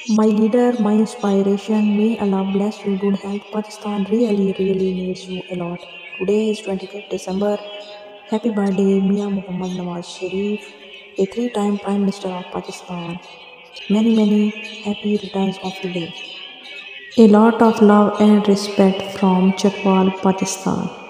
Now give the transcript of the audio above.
My leader, my inspiration, may Allah bless you, good health. Pakistan really needs you a lot. Today is 25th December. Happy birthday, Miaں Muhammad Nava's Sharif, a three-time Prime Minister of Pakistan. Many happy returns of the day. A lot of love and respect from Chhatwal, Pakistan.